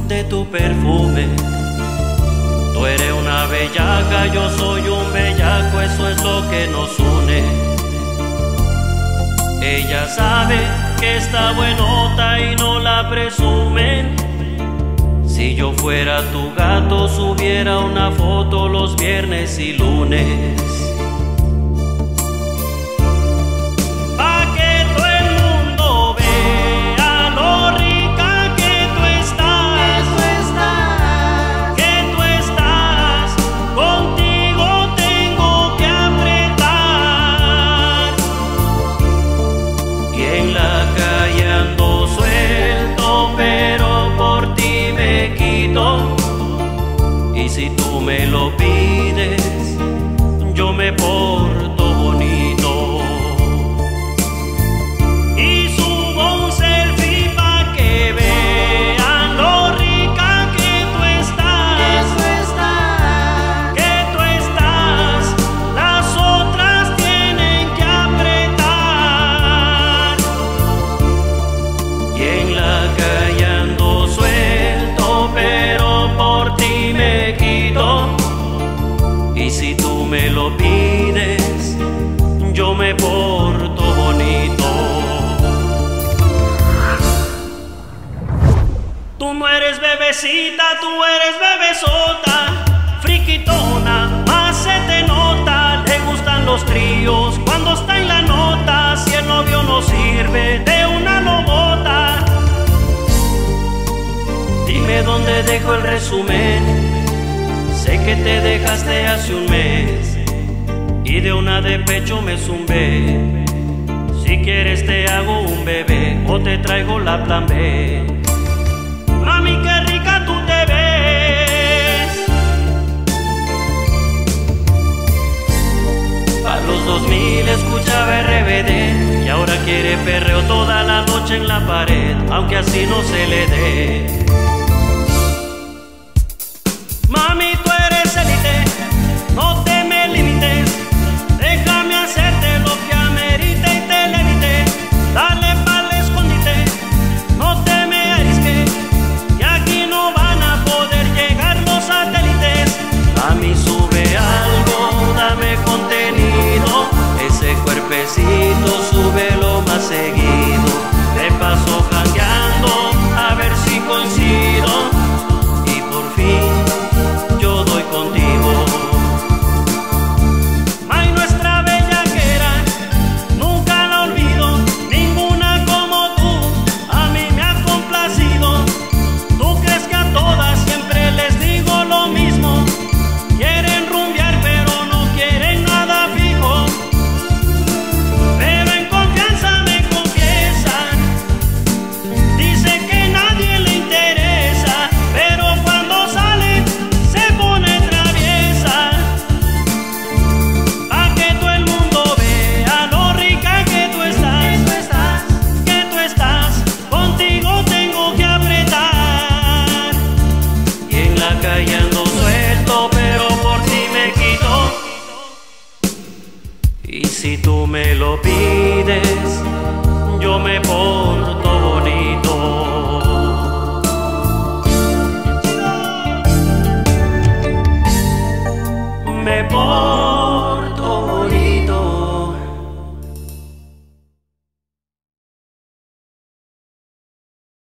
de tu perfume. Tú eres una bellaca, yo soy un bellaco, eso es lo que nos une. Ella sabe que está buenota y no la presumen. Si yo fuera tu gato, subiera una foto los viernes y lunes. Y si tú me lo pides, yo me porto bonito y subo un selfie pa' que vean lo rica que tú estás, que tú estás, las otras tienen que apretar. Y en la calle ando suelto, pero por ti me quito. Y si tú me lo pides, yo me porto bonito. Tú no eres bebecita, tú eres bebesota, friquitona, más se te nota. Le gustan los tríos cuando está en la nota. Si el novio no sirve, de una lo bota. Dime dónde dejo el resumen. Sé que te dejaste hace un mes y de una de pecho me zumbé. Si quieres te hago un bebé o te traigo la plan B. Mami, qué rica tú te ves. A los 2000 escuchaba RBD y ahora quiere perreo toda la noche en la pared, aunque así no se le dé. Mami, tú eres élite, no te me limites, déjame hacerte lo que amerite y te levite. Dale pa'l escondite, no te me arisques, que aquí no van a poder llegar los satélites. Mami, sube algo, dame contenido, ese cuerpecito súbelo más seguido. Me paso jangueando a ver si coincido y por fin yo doy contigo. Ay, nuestra bellaquera, nunca la olvido, ninguna como tú, a mí me ha complacido. Tú crees que a todas siempre les digo lo mismo, quieren rumbear pero no quieren nada fijo, pero en confianza me confiesan, dicen que nadie le interesa, pero cuando salen se pone traviesa, pa' que todo el mundo vea lo rica que tú estás, que tú estás, contigo tengo que apretar. Y en la calle ando suelto, pero por ti me quito. Y si tú me lo pides, yo me porto bonito. Me porto